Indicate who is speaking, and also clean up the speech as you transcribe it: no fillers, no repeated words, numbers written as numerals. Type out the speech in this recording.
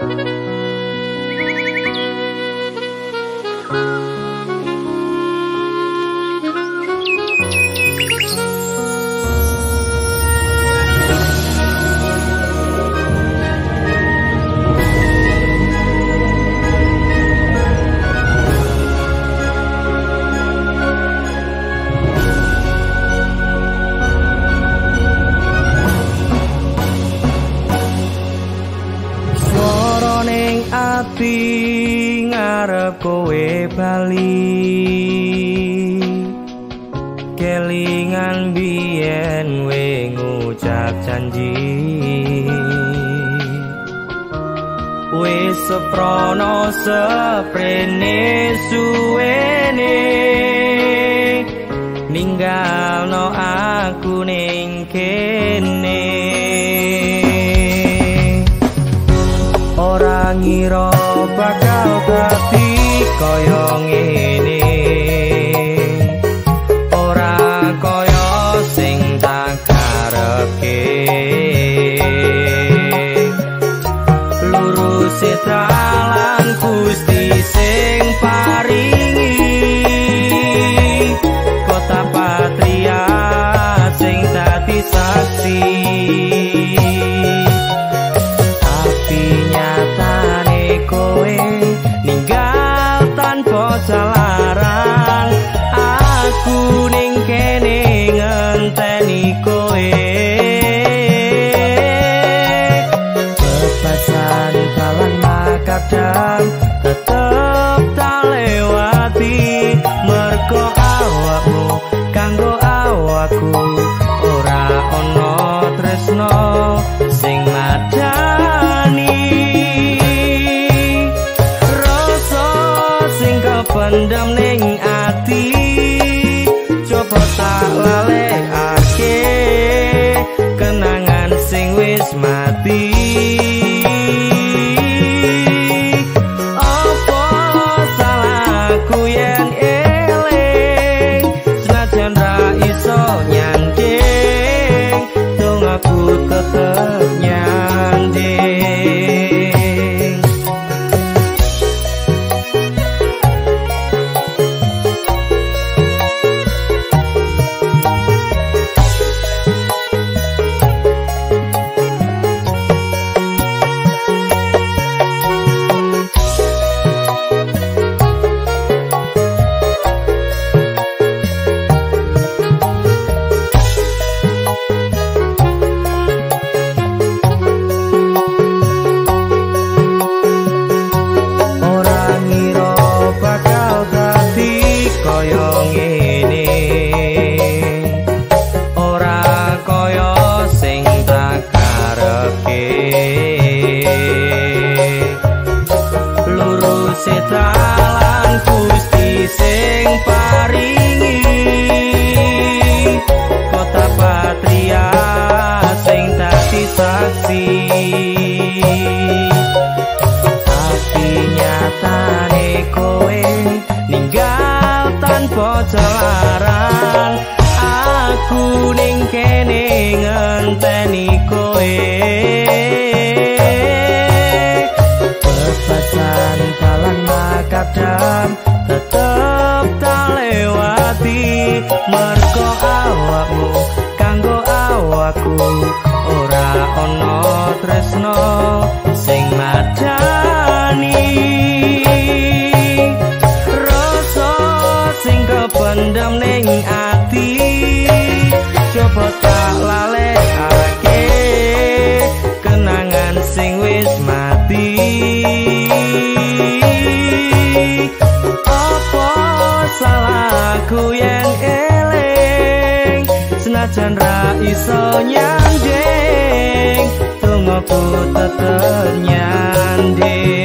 Speaker 1: Ati ngarep kowe bali kelingan biyen we ngucap janji wis seprono seprene suwene ninggalno aku ning kene ora ngira bakal dadi kaya ngene ora kaya sing tak karepke luruse dalan Gusti sing paringi kota Patria sing dadi saksi ninggal tanpa jalaran aku ning kene ngenteni kowe bebasan dalan makadam tetep tak lewati mergo awakmu kanggo awakku ora ana tresno sing madani pendam ning ati coba tak lalekake kenangan sing wis mati apa salahku yen eling senajan ra iso nyanding dong aku tetep nyanding dalan Gusti sing paringi kota Patria sing dadi saksi tapi nyatane kowe ninggal tanpa jalaran aku ning kene ngenteni kowe bebasan dalan makadam tetep tak lewati mergo awakmu kanggo awakku ora ana tresno sing madani rasa sing kependam ning ati coba tak lalekake kenangan sing wis mati apa salahku yang eling senajan ra iso nyanding tunggu tetep nyanding